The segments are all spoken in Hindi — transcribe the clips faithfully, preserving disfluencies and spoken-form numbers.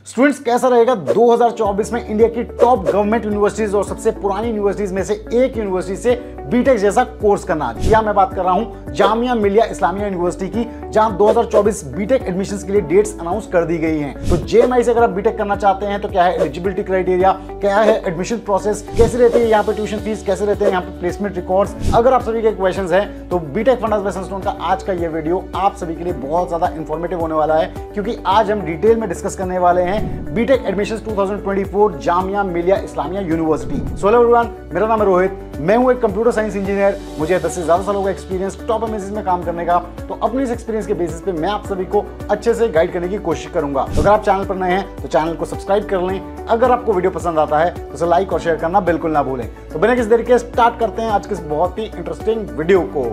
स्टूडेंट्स, कैसा रहेगा दो हज़ार चौबीस में इंडिया की टॉप गवर्नमेंट यूनिवर्सिटीज और सबसे पुरानी यूनिवर्सिटीज में से एक यूनिवर्सिटी से बीटेक जैसा कोर्स करना। या मैं बात कर रहा हूं जामिया मिलिया इस्लामिया यूनिवर्सिटी की, जहां दो हज़ार चौबीस बीटेक एडमिशंस के लिए डेट्स अनाउंस कर दी गई हैं। तो जेएमआई से अगर आप बीटेक करना चाहते हैं तो क्या है एलिजिबिलिटी क्राइटेरिया, क्या है एडमिशन प्रोसेस, कैसे रहती है यहाँ पे ट्यूशन फीस, कैसे रहते हैं यहाँ पे प्लेसमेंट रिकॉर्ड्स, अगर आप सभी के क्वेश्चंस हैं तो बीटेक फंडास बाय सनस्टोन का आज का ये वीडियो आप सभी के लिए बहुत ज्यादा इंफॉर्मेटिव होने वाला है, क्योंकि आज हम डिटेल में डिस्कस करने वाले हैं बीटेक एडमिशंस दो हज़ार चौबीस Jamia Millia Islamia university. So hello everyone, मेरा नाम है रोहित, मैं हूं एक कंप्यूटर साइंस इंजीनियर। मुझे दस से ज्यादा सालों का एक्सपीरियंस टॉप एमएनसीज में काम करने का, तो अपने इस एक्सपीरियंस के बेसिस पे मैं आप सभी को अच्छे से गाइड करने की कोशिश करूंगा। तो अगर आप चैनल पर नए हैं तो चैनल को सब्सक्राइब कर लें। अगर आपको वीडियो पसंद आता है तो उसे लाइक और शेयर करना बिल्कुल ना भूलें। तो बिना किसी देरी के स्टार्ट करते हैं आज के इस बहुत ही इंटरेस्टिंग वीडियो को।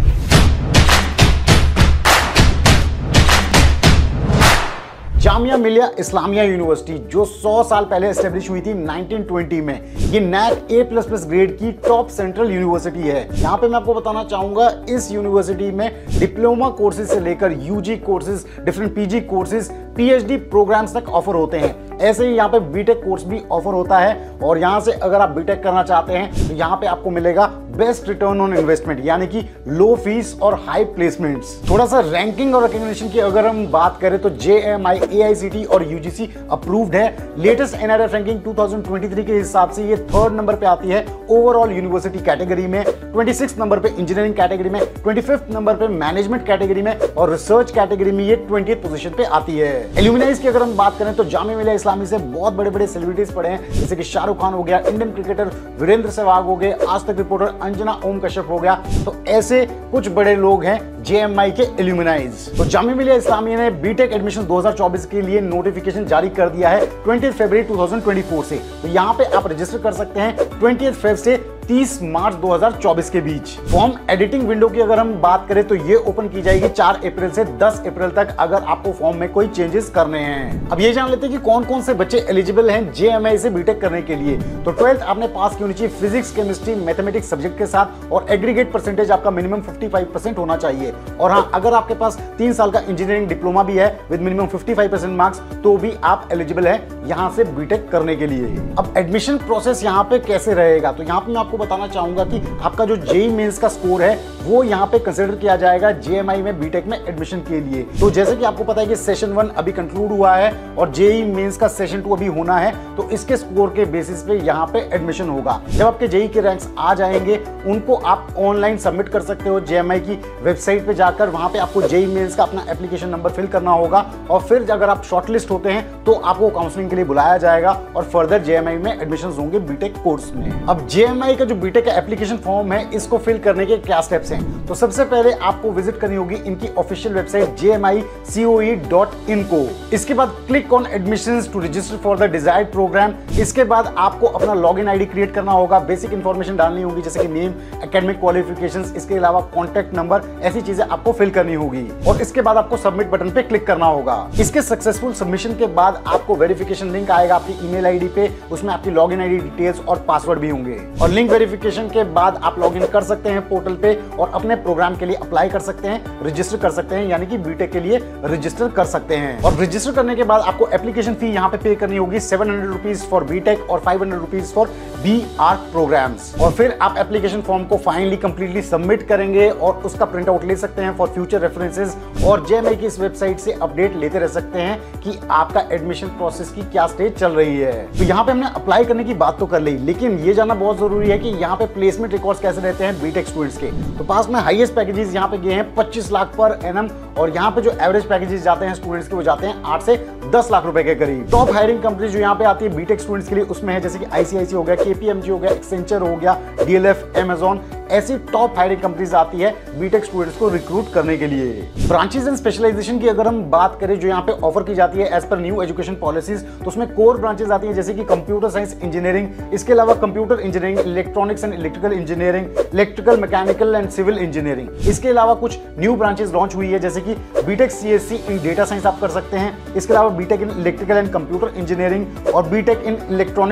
जामिया मिलिया इस्लामिया यूनिवर्सिटी जो सौ साल पहले एस्टेब्लिश हुई थी नाइनटीन ट्वेंटी में, ये NAAC A plus plus grade की टॉप सेंट्रल यूनिवर्सिटी है। यहाँ पे मैं आपको बताना चाहूंगा इस यूनिवर्सिटी में डिप्लोमा कोर्सेज से लेकर UG courses, different PG courses, PhD programs तक ऑफर होते हैं। ऐसे ही यहाँ पे बीटेक कोर्स भी ऑफर होता है, और यहाँ से अगर आप बीटेक करना चाहते हैं तो यहाँ पे आपको मिलेगा बेस्ट रिटर्न ऑन इन्वेस्टमेंट, यानी कि लो फीस और हाई प्लेसमेंट्स। थोड़ा सा रैंकिंग और रिकॉग्निशन की अगर हम बात करें तो जेएमआई, एआईसीटी और यूजीसी अप्रूव्ड है। लेटेस्ट एनआरएफ रैंकिंग दो हज़ार तेईस के हिसाब से ये थर्ड नंबर पे आती है ओवरऑल यूनिवर्सिटी कैटेगरी में, छब्बीसवें नंबर पे इंजीनियरिंग कैटेगरी में, पच्चीसवें नंबर पे मैनेजमेंट कैटेगरी में, और रिसर्च कैटेगरी में ये ट्वेंटिएथ पोजीशन पे आती है। एल्यूमिनाइज की अगर हम बात करें तो जामिया मिलिया इस्लामी से बहुत बड़े बड़े सेलिब्रिटीज पढ़े हैं, जैसे कि शाहरुख खान हो गया, इंडियन क्रिकेटर वीरेंद्र सहवाग हो गए, आज तक रिपोर्टर अंजना ओम कश्यप हो गया। तो ऐसे कुछ बड़े लोग हैं जेएमआई के एल्यूमिनाइज। तो जामिया मिलिया इस्लामिया ने बीटेक एडमिशन दो हज़ार चौबीस के लिए नोटिफिकेशन जारी कर दिया है बीस फरवरी दो हज़ार चौबीस से। तो यहाँ पे आप रजिस्टर कर सकते हैं बीस फरवरी से तीस मार्च दो हज़ार चौबीस के बीच। फॉर्म एडिटिंग विंडो की अगर हम बात करें तो ये ओपन की जाएगी चार अप्रैल से दस अप्रैल तक, अगर आपको फॉर्म में कोई चेंजेस करने हैं। अब ये जान लेते हैं कि कौन कौन से बच्चे एलिजिबल हैं जेएमआई से बीटेक करने के लिए। तो ट्वेल्थ आपने पास की होनी चाहिए फिजिक्स, केमिस्ट्री, मैथमेटिक्स सब्जेक्ट के साथ, और एग्रीगेट परसेंटेज आपका मिनिमम पचपन परसेंट होना चाहिए। और हाँ, अगर आपके पास तीन साल का इंजीनियरिंग डिप्लोमा भी है विद मिनिमम पचपन परसेंट मार्क्स, तो भी आप एलिजिबल हैं यहाँ से बीटेक करने के लिए। अब एडमिशन प्रोसेस यहाँ पे कैसे रहेगा, तो यहाँ पे मैं आपको बताना चाहूंगा कि आपका जो जेईई मेंस का स्कोर है वो यहाँ पे कंसीडर किया जाएगा जेएमआई में बीटेक में एडमिशन के लिए। तो जैसे कि आपको पता है कि सेशन वन अभी कंक्लूड हुआ है और जेईई मेंस का सेशन टू अभी होना है, तो इसके स्कोर के बेसिस पे यहाँ पे एडमिशन होगा। जब आपके जेईई के रैंक्स आ जाएंगे उनको आप ऑनलाइन सबमिट कर सकते हो जेएमआई की वेबसाइट पे जाकर। वहां पे आपको जेईई मेंस का अपना एप्लीकेशन नंबर फिल करना होगा, और फिर अगर आप शॉर्टलिस्ट होते हैं तो आपको काउंसलिंग के लिए बुलाया जाएगा और फर्दर जेएमआई में एडमिशन होंगे बीटेक कोर्स में। अब जेएमआई का जो बीटेक का एप्लीकेशन फॉर्म है, इसको फिल करने के क्या स्टेप्स हैं, तो सबसे पहले आपको विजिट करनी होगी इनकी official website J M I कोई डॉट इन को। इसके बाद click on admissions to register for the desired program. इसके बाद आपको अपना लॉगिन आईडी क्रिएट करना होगा, बेसिक इंफॉर्मेशन डालनी होगी जैसे कि नेम, एकेडमिक क्वालिफिकेशंस, इसके अलावा कॉन्टैक्ट नंबर, ऐसी चीजें आपको फिल करनी होगी। और इसके बाद आपको सबमिट बटन पे क्लिक करना होगा। इसके सक्सेसफुल सबमिशन के बाद आपको वेरिफिकेशन लिंक आएगा आपकी ईमेल आईडी पे, उसमें आपकी लॉगिन आईडी डिटेल्स और पासवर्ड भी होंगे। और लिंक वेरिफिकेशन के बाद आप लॉगिन कर सकते हैं पोर्टल पे और अपने प्रोग्राम के लिए अप्लाई कर सकते हैं, रजिस्टर कर सकते हैं, यानी कि बीटेक के लिए रजिस्टर कर सकते हैं। और रजिस्टर करने के बाद आपको एप्लीकेशन फी यहाँ पे पे करनी होगी seven hundred rupees for B Tech और five hundred rupees for B R programs. और फिर आप एप्लीकेशन फॉर्म को फाइनली कंप्लीटली सबमिट करेंगे और उसका प्रिंट आउट ले सकते हैं फॉर फ्यूचर रेफरेंसेस, और जेएमआई की इस वेबसाइट से अपडेट लेते रह सकते हैं कि आपका एडमिशन प्रोसेस की क्या स्टेज चल रही है। तो यहाँ पे हमने अप्लाई करने की बात तो कर ली, लेकिन ये जानना बहुत जरूरी है कि यहाँ पे प्लेसमेंट रिकॉर्ड्स कैसे रहते हैं बीटेक स्टूडेंट्स के। तो पास में हाईएस्ट पैकेजेस यहाँ पे गए हैं पच्चीस लाख पर एनएम, और यहाँ पे जो एवरेज पैकेजेस जाते हैं स्टूडेंट्स के वो जाते हैं आठ से दस लाख रुपए के करीब। टॉप हायरिंग कंपनी जो यहाँ पे आती है बीटेक स्टूडेंट्स के लिए उसमें है जैसे कि आईसीआईसी हो गया, केपीएमजी हो गया, एक्सेंचर हो गया, डीएलएफ, अमेज़न, ऐसी टॉप हायरिंग कंपनीज आती है बीटेक स्टूडेंट्स को रिक्रूट करने के लिए। ब्रांचेस एंड स्पेशलाइजेशन की अगर हम बात करें जो यहाँ पे ऑफर की जाती है as per new education policies, तो उसमें कोर ब्रांचेस आती है जैसे कि कंप्यूटर साइंस इंजीनियरिंग, इसके अलावा computer engineering, electronics and electrical engineering, electrical mechanical and civil engineering. इसके अलावा कुछ न्यू ब्रांचेस लॉन्च हुई है जैसे कि B Tech CSE in data science आप कर सकते हैं, इसके अलावा B Tech in electrical and computer engineering और B Tech in electronics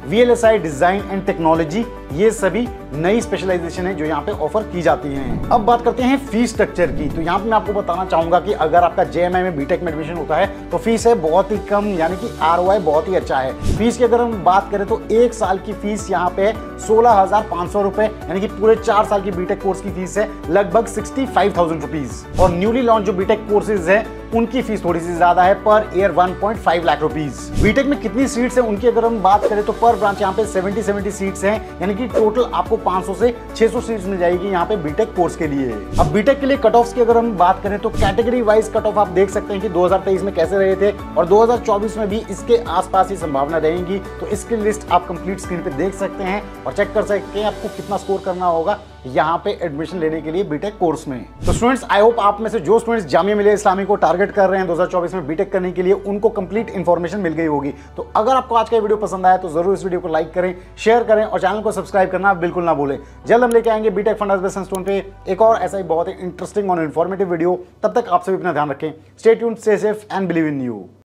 VLSI design and technology, ये सभी नई स्पेशलाइजेशन है जो यहाँ पे ऑफर की जाती हैं। अब बात करते हैं फीस स्ट्रक्चर की। तो यहाँ पे मैं आपको बताना चाहूंगा कि अगर आपका जेएमआई में बीटेक में एडमिशन होता है तो फीस है बहुत ही कम, यानी कि आरओआई बहुत ही अच्छा है। फीस की अगर हम बात करें तो एक साल की फीस यहाँ पे सोलह हजार पांच सौ रुपए, यानी कि पूरे चार साल की बीटेक कोर्स की फीस है लगभग सिक्सटी फाइव थाउजेंड रुपीज। और न्यूली लॉन्च जो बीटेक कोर्सेज है उनकी फीस थोड़ी सी ज्यादा है, per year one point five lakh rupees. B Tech में कितनी सीट्स हैं उनकी अगर हम बात करें तो पर ब्रांच यहाँ पे सेवेंटी सेवेंटी सीट्स हैं, यानी कि टोटल आपको पाँच सौ से छह सौ सीट्स मिल जाएगी यहाँ पे बीटेक कोर्स के लिए। अब बीटेक के लिए कट ऑफ्स की अगर हम बात करें तो कैटेगरी वाइज कट ऑफ आप देख सकते हैं कि दो हज़ार तेईस में कैसे रहे थे और दो हज़ार चौबीस में भी इसके आसपास ही संभावना रहेगी। तो इसकी लिस्ट आप कंप्लीट स्क्रीन पे देख सकते हैं और चेक कर सकते हैं आपको कितना स्कोर करना होगा यहाँ पे एडमिशन लेने के लिए बीटेक कोर्स में। तो स्टूडेंट्स, आई होप आप में से जो स्टूडेंट्स जामिया मिलिया इस्लामी को टारगेट कर रहे हैं दो हज़ार चौबीस में बीटेक करने के लिए, उनको कंप्लीट इन्फॉर्मेशन मिल गई होगी। तो अगर आपको आज का वीडियो पसंद आया तो जरूर इस वीडियो को लाइक करें, शेयर करें और चैनल को सब्सक्राइब करना बिल्कुल ना भूलें। जल्द हम लेके आएंगे बीटेक फंडामेंटल्स स्टोन पे एक और ऐसा ही बहुत ही इंटरेस्टिंग और इन्फॉर्मेटिव वीडियो। तब तक आप सभी अपना ध्यान रखें। Stay tuned, stay safe and believe in you.